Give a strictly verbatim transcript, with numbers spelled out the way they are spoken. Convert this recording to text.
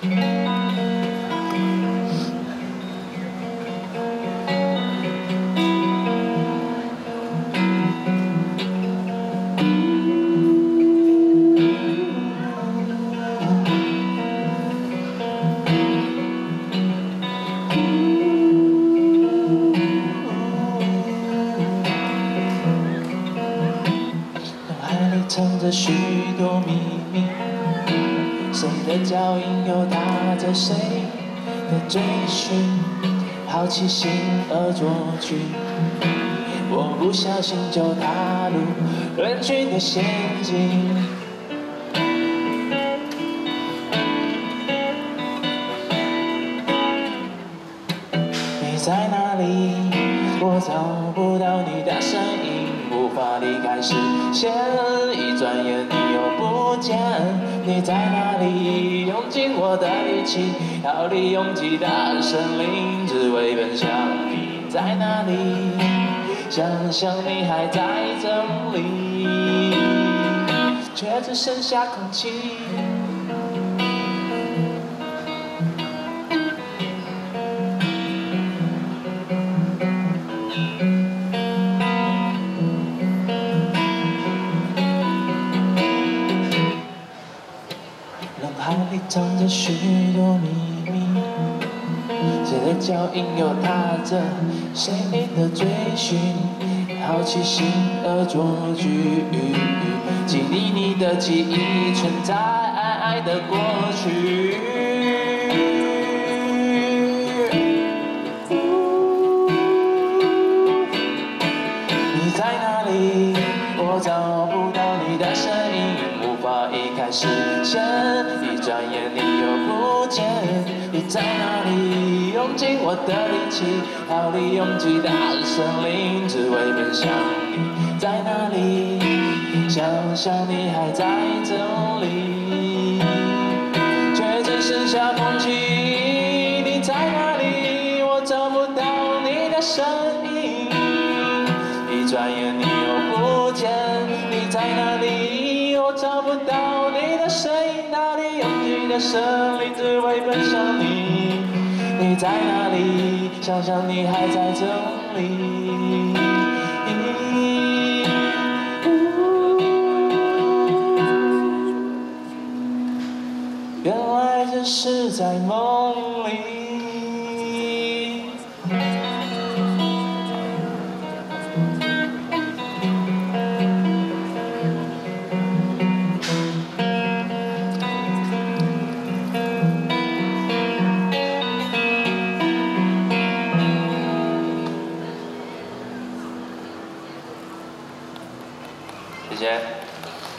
藏着许多秘密，谁的脚印又踏着谁的追寻，好奇心恶作剧，我不小心就踏入人群的陷阱。你在哪里？我找不到你的身影，无法离开视线，一转眼你又不见。你在哪里？用尽我的力气，逃离拥挤的森林，只为奔向你在哪里？想象你还在这里，却只剩下空气。海里藏着许多秘密，谁的脚印又踏着谁的追寻，好奇心恶作剧，记忆你的记忆存在爱的过去。你在哪里？我找不到你的身影，无法移开视线，一转眼你又不见。你在哪里？用尽我的力气，逃离拥挤的森林，只为奔向你在哪里？想象你还在这里，却只剩下空气。你在哪里？我找不到你的身影，一转眼你又不见。你在哪里？我找不到你的身影，哪里拥挤的森林，只为奔向你。你在哪里？想象你还在这里。原来只是在梦里。谢谢。